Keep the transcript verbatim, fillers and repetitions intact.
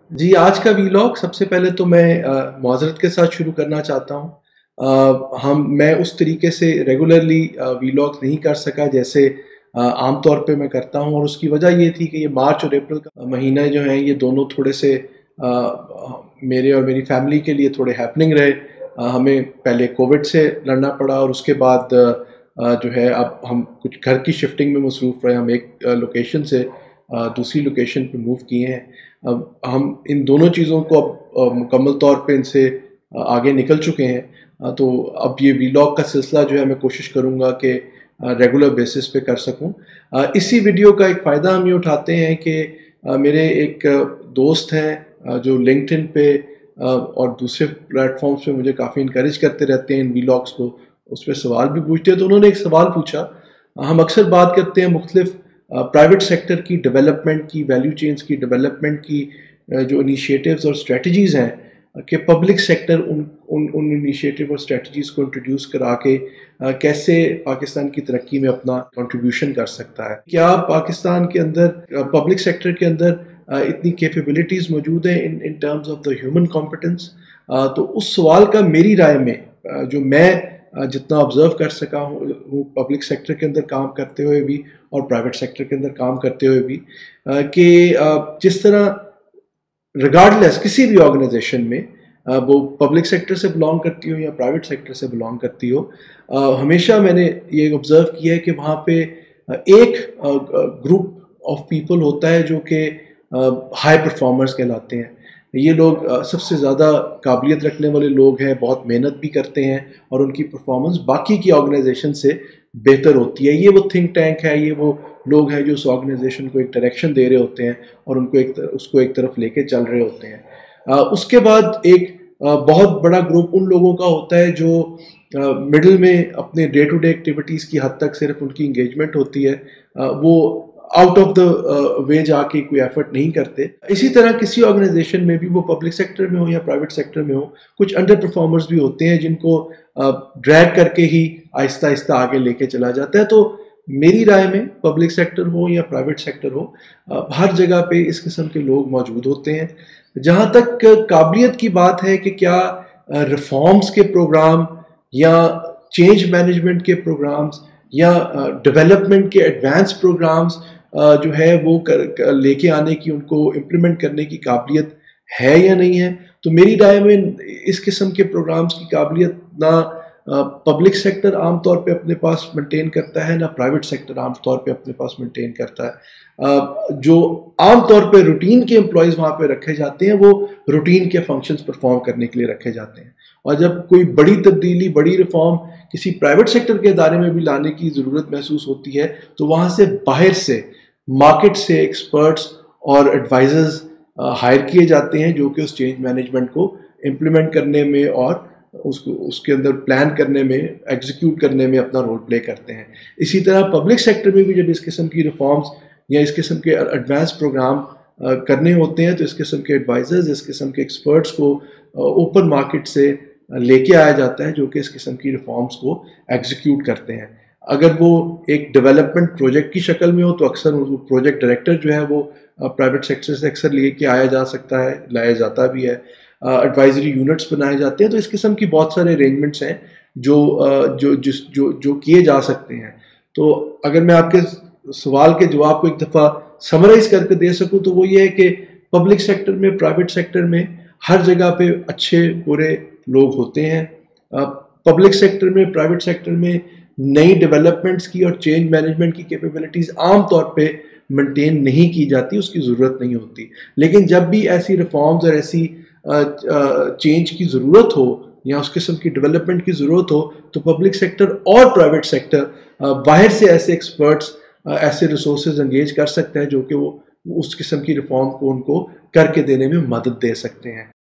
जी, आज का वीलॉग सबसे पहले तो मैं अ, माज़रत के साथ शुरू करना चाहता हूँ। अ, हम मैं उस तरीके से रेगुलरली अ, वीलॉग नहीं कर सका जैसे अ, आम तौर पे मैं करता हूँ, और उसकी वजह ये थी कि ये मार्च और अप्रैल का महीना जो है ये दोनों थोड़े से अ, अ, मेरे और मेरी फैमिली के लिए थोड़े हैपनिंग रहे। अ, हमें पहले कोविड से लड़ना पड़ा, और उसके बाद अ, जो है अब हम कुछ घर की शिफ्टिंग में मसरूफ़ रहे। हम एक लोकेशन से अ, दूसरी लोकेशन पे मूव किए हैं। अब हम इन दोनों चीज़ों को अब अ, मुकम्मल तौर पे इनसे अ, आगे निकल चुके हैं। अ, तो अब ये वीलॉग का सिलसिला जो है मैं कोशिश करूँगा कि रेगुलर बेसिस पे कर सकूँ। अ, इसी वीडियो का एक फ़ायदा हम ये उठाते हैं कि अ, मेरे एक दोस्त हैं अ, जो लिंक्डइन पे अ, और दूसरे प्लेटफॉर्म्स पे मुझे काफ़ी इनकरेज करते रहते हैं इन वीलॉग्स को, उस पर सवाल भी पूछते हैं। तो उन्होंने एक सवाल पूछा। अ, हम अक्सर बात करते हैं मुख्तलिफ प्राइवेट सेक्टर की डेवलपमेंट की, वैल्यू चेन्स की डेवलपमेंट की, अ, जो इनिशिएटिव्स और स्ट्रेटजीज़ हैं अ, कि पब्लिक सेक्टर उन उन उन इनिशिएटिव और स्ट्रेटजीज़ को इंट्रोड्यूस करा के अ, कैसे पाकिस्तान की तरक्की में अपना कंट्रीब्यूशन कर सकता है। क्या पाकिस्तान के अंदर पब्लिक सेक्टर के अंदर अ, इतनी कैपेबिलिटीज़ मौजूद हैं इन in terms of the human competence? Uh, तो उस सवाल का मेरी राय में अ, जो मैं अ, जितना ऑब्जर्व कर सका हूँ पब्लिक सेक्टर के अंदर काम करते हुए भी और प्राइवेट सेक्टर के अंदर काम करते हुए भी, अ, कि अ, जिस तरह रिगार्डलेस किसी भी ऑर्गेनाइजेशन में, अ, वो पब्लिक सेक्टर से बिलोंग करती हो या प्राइवेट सेक्टर से बिलोंग करती हो, अ, हमेशा मैंने ये ऑब्जर्व किया है कि वहाँ पे अ, एक ग्रुप ऑफ पीपल होता है जो कि हाई परफॉर्मर्स कहलाते हैं। ये लोग अ, सबसे ज़्यादा काबिलियत रखने वाले लोग हैं, बहुत मेहनत भी करते हैं, और उनकी परफॉर्मेंस बाकी की ऑर्गेनाइजेशन से बेहतर होती है। ये वो थिंक टैंक है, ये वो लोग हैं जो उस ऑर्गेनाइजेशन को एक डायरेक्शन दे रहे होते हैं और उनको एक तर, उसको एक तरफ लेके चल रहे होते हैं। आ, उसके बाद एक आ, बहुत बड़ा ग्रुप उन लोगों का होता है जो मिडिल में अपने डे टू डे एक्टिविटीज़ की हद तक सिर्फ उनकी इंगेजमेंट होती है। आ, वो आउट ऑफ द वे जाके कोई एफर्ट नहीं करते। इसी तरह किसी ऑर्गेनाइजेशन में भी, वो पब्लिक सेक्टर में हो या प्राइवेट सेक्टर में हो, कुछ अंडर परफॉर्मर्स भी होते हैं जिनको ड्रैग करके ही आहिस्ता आहिस्ता आगे लेके चला जाता है। तो मेरी राय में पब्लिक सेक्टर हो या प्राइवेट सेक्टर हो, हर जगह पे इस किस्म के लोग मौजूद होते हैं। जहाँ तक काबिलियत की बात है कि क्या रिफॉर्म्स के प्रोग्राम या चेंज मैनेजमेंट के प्रोग्राम्स या डेवलपमेंट के एडवांस प्रोग्राम्स जो है वो कर, कर लेके आने की, उनको इम्प्लीमेंट करने की काबिलियत है या नहीं है, तो मेरी राय में इस किस्म के प्रोग्राम्स की काबिलियत ना पब्लिक सेक्टर आम तौर पे अपने पास मेंटेन करता है, ना प्राइवेट सेक्टर आम तौर पे अपने पास मेंटेन करता है। uh, जो आम तौर पे रूटीन के एम्प्लॉयज़ वहाँ पे रखे जाते हैं, वो रूटीन के फंक्शंस परफॉर्म करने के लिए रखे जाते हैं। और जब कोई बड़ी तब्दीली, बड़ी रिफॉर्म किसी प्राइवेट सेक्टर के इदारे में भी लाने की ज़रूरत महसूस होती है, तो वहाँ से बाहर से, मार्केट से एक्सपर्ट्स और एडवाइजर्स हायर किए जाते हैं जो कि उस चेंज मैनेजमेंट को इम्प्लीमेंट करने में और उसको उसके अंदर प्लान करने में, एग्जीक्यूट करने में अपना रोल प्ले करते हैं। इसी तरह पब्लिक सेक्टर में भी जब इस किस्म की रिफॉर्म्स या इस किस्म के एडवांस प्रोग्राम करने होते हैं, तो इस किस्म के एडवाइजर्स, इस किस्म के एक्सपर्ट्स को ओपन मार्केट से लेके आया जाता है जो कि इस किस्म की रिफॉर्म्स को एग्जीक्यूट करते हैं। अगर वो एक डेवलपमेंट प्रोजेक्ट की शक्ल में हो तो अक्सर वो प्रोजेक्ट डायरेक्टर जो है वो प्राइवेट सेक्टर से अक्सर लेके आया जा सकता है, लाया जाता भी है। एडवाइजरी यूनिट्स बनाए जाते हैं। तो इस किस्म की बहुत सारे अरेंजमेंट्स हैं जो uh, जो जिस जो जो किए जा सकते हैं। तो अगर मैं आपके सवाल के जवाब को एक दफ़ा समराइज करके दे सकूं तो वो ये है कि पब्लिक सेक्टर में, प्राइवेट सेक्टर में हर जगह पे अच्छे बुरे लोग होते हैं। पब्लिक सेक्टर में, प्राइवेट सेक्टर में नई डेवलपमेंट्स की और चेंज मैनेजमेंट की कैपेबिलिटीज़ आम तौर पे मेंटेन नहीं की जाती, उसकी ज़रूरत नहीं होती। लेकिन जब भी ऐसी रिफॉर्म्स और ऐसी चेंज की ज़रूरत हो या उस किस्म की डेवलपमेंट की ज़रूरत हो, तो पब्लिक सेक्टर और प्राइवेट सेक्टर बाहर से ऐसे एक्सपर्ट्स, ऐसे रिसोर्सेज एंगेज कर सकते हैं जो कि वो उस किस्म की रिफॉर्म को उनको करके देने में मदद दे सकते हैं।